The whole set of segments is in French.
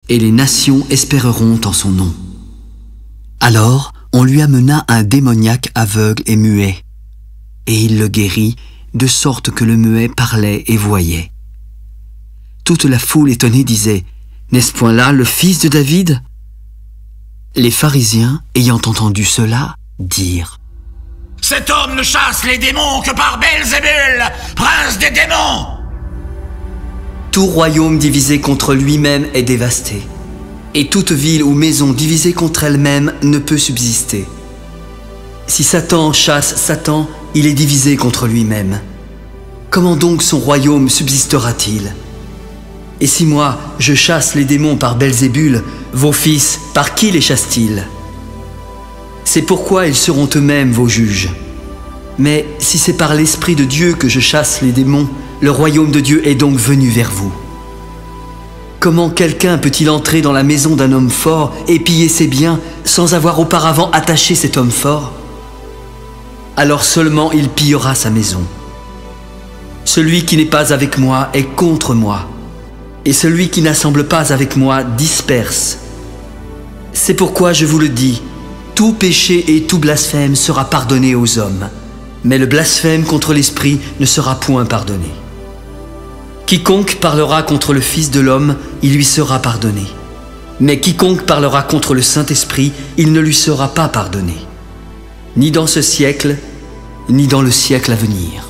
et les nations espéreront en son nom. » Alors on lui amena un démoniaque aveugle et muet, et il le guérit, de sorte que le muet parlait et voyait. Toute la foule étonnée disait « N'est-ce point là le fils de David ?» Les pharisiens, ayant entendu cela, dirent « Cet homme ne chasse les démons que par Belzébul, prince des démons !» Tout royaume divisé contre lui-même est dévasté, et toute ville ou maison divisée contre elle-même ne peut subsister. Si Satan chasse Satan, il est divisé contre lui-même. Comment donc son royaume subsistera-t-il? Et si moi, je chasse les démons par Belzébul, vos fils, par qui les chassent-ils? C'est pourquoi ils seront eux-mêmes vos juges. Mais si c'est par l'Esprit de Dieu que je chasse les démons, le royaume de Dieu est donc venu vers vous. Comment quelqu'un peut-il entrer dans la maison d'un homme fort et piller ses biens sans avoir auparavant attaché cet homme fort? Alors seulement il pillera sa maison. Celui qui n'est pas avec moi est contre moi, et celui qui n'assemble pas avec moi disperse. C'est pourquoi je vous le dis, tout péché et tout blasphème sera pardonné aux hommes, mais le blasphème contre l'Esprit ne sera point pardonné. Quiconque parlera contre le Fils de l'homme, il lui sera pardonné. Mais quiconque parlera contre le Saint-Esprit, il ne lui sera pas pardonné, ni dans ce siècle, ni dans le siècle à venir.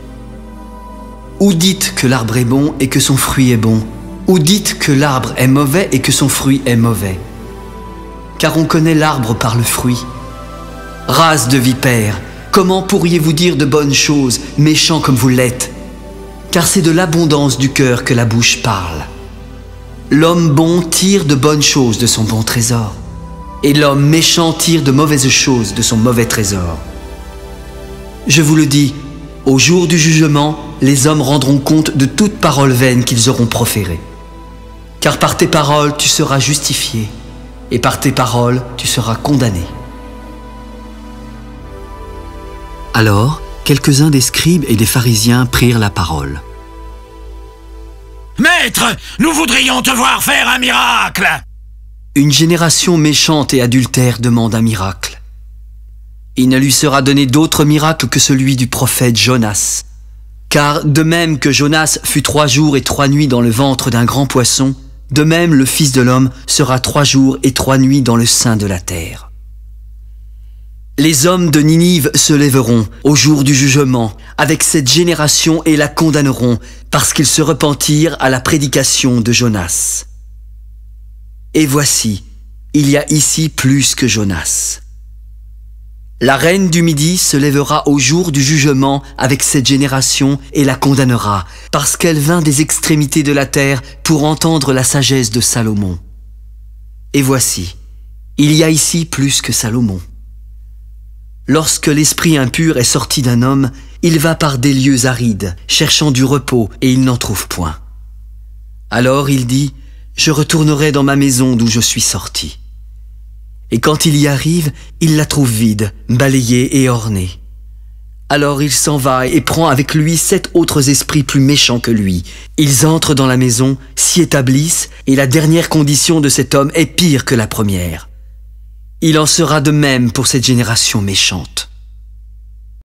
Ou dites que l'arbre est bon et que son fruit est bon, ou dites que l'arbre est mauvais et que son fruit est mauvais. Car on connaît l'arbre par le fruit. Race de vipères, comment pourriez-vous dire de bonnes choses, méchants comme vous l'êtes? Car c'est de l'abondance du cœur que la bouche parle. L'homme bon tire de bonnes choses de son bon trésor, et l'homme méchant tire de mauvaises choses de son mauvais trésor. Je vous le dis, au jour du jugement, les hommes rendront compte de toute parole vaine qu'ils auront proférée. Car par tes paroles, tu seras justifié, et par tes paroles, tu seras condamné. Alors, quelques-uns des scribes et des pharisiens prirent la parole. « Maître, nous voudrions te voir faire un miracle !» Une génération méchante et adultère demande un miracle. Il ne lui sera donné d'autre miracle que celui du prophète Jonas. Car de même que Jonas fut 3 jours et 3 nuits dans le ventre d'un grand poisson, de même le Fils de l'homme sera 3 jours et 3 nuits dans le sein de la terre. Les hommes de Ninive se lèveront au jour du jugement avec cette génération et la condamneront parce qu'ils se repentirent à la prédication de Jonas. Et voici, il y a ici plus que Jonas. La reine du Midi se lèvera au jour du jugement avec cette génération et la condamnera, parce qu'elle vint des extrémités de la terre pour entendre la sagesse de Salomon. Et voici, il y a ici plus que Salomon. Lorsque l'esprit impur est sorti d'un homme, il va par des lieux arides, cherchant du repos, et il n'en trouve point. Alors il dit, « Je retournerai dans ma maison d'où je suis sorti. » Et quand il y arrive, il la trouve vide, balayée et ornée. Alors il s'en va et prend avec lui 7 autres esprits plus méchants que lui. Ils entrent dans la maison, s'y établissent, et la dernière condition de cet homme est pire que la première. Il en sera de même pour cette génération méchante.